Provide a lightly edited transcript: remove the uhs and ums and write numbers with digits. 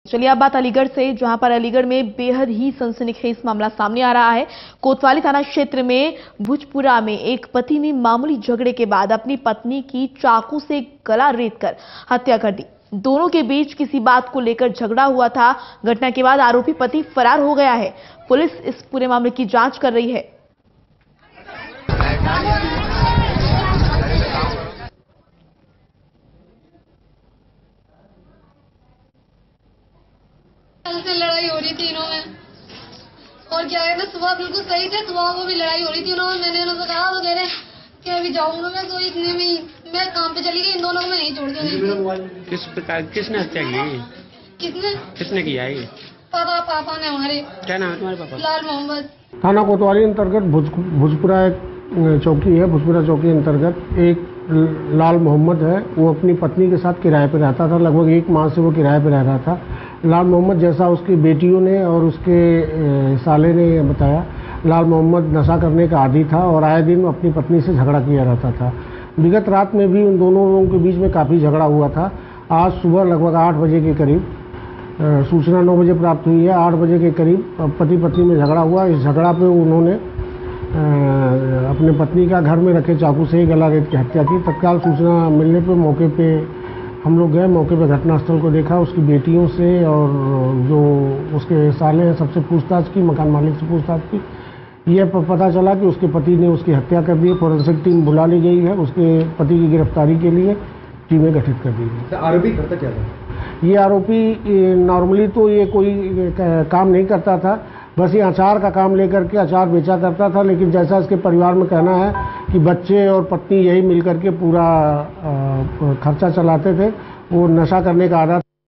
चलिए अब बात अलीगढ़ से, जहां पर अलीगढ़ में बेहद ही सनसनीखेज मामला सामने आ रहा है। कोतवाली थाना क्षेत्र में भुजपुरा में एक पति ने मामूली झगड़े के बाद अपनी पत्नी की चाकू से गला रेतकर हत्या कर दी। दोनों के बीच किसी बात को लेकर झगड़ा हुआ था। घटना के बाद आरोपी पति फरार हो गया है। पुलिस इस पूरे मामले की जांच कर रही है। कल से लड़ाई हो रही थी इन्हों में, और क्या है ना, सुबह बिल्कुल सही थे, सुबह को भी लड़ाई हो रही थी उन्होंने। मैंने उनसे कहा, वो कह रहे कि अभी जाऊंगा मैं, तो इतने में ही मैं काम पे चली गई। इन दोनों को मैं नहीं छोड़ के किस प्रकार किसने हत्या की? किसने किया है? पापा ने हमारे। क्या नाम है तुम्हारे पापा? लाल मोहम्मद। थाना कोतवाली अंतर्गत भुजपुरा एक चौकी है। भुजपुरा चौकी अंतर्गत एक लाल मोहम्मद है। वो अपनी पत्नी के साथ किराए पे रहता था। लगभग 1 माह से वो किराए पे रह रहा था। लाल मोहम्मद, जैसा उसकी बेटियों ने और उसके साले ने बताया, लाल मोहम्मद नशा करने का आदी था और आए दिन अपनी पत्नी से झगड़ा किया रहता था। विगत रात में भी उन दोनों लोगों के बीच में काफ़ी झगड़ा हुआ था। आज सुबह लगभग 8 बजे के करीब सूचना 9 बजे प्राप्त हुई है। 8 बजे के करीब पति पत्नी में झगड़ा हुआ। इस झगड़ा पे उन्होंने अपने पत्नी का घर में रखे चाकू से ही गला रेत की हत्या की। तत्काल सूचना मिलने पे मौके पे हम लोग गए। मौके पे घटनास्थल को देखा। उसकी बेटियों से और जो उसके साले हैं सबसे पूछताछ की, मकान मालिक से पूछताछ की। यह पता चला कि उसके पति ने उसकी हत्या कर दी। फॉरेंसिक टीम बुला ली गई है। उसके पति की गिरफ्तारी के लिए टीमें गठित कर दी गई। आरोपी करता क्या था? ये आरोपी नॉर्मली तो ये कोई काम नहीं करता था, बस ये अचार का काम लेकर के अचार बेचा करता था। लेकिन जैसा इसके परिवार में कहना है कि बच्चे और पत्नी यही मिलकर के पूरा खर्चा चलाते थे। वो नशा करने का आदत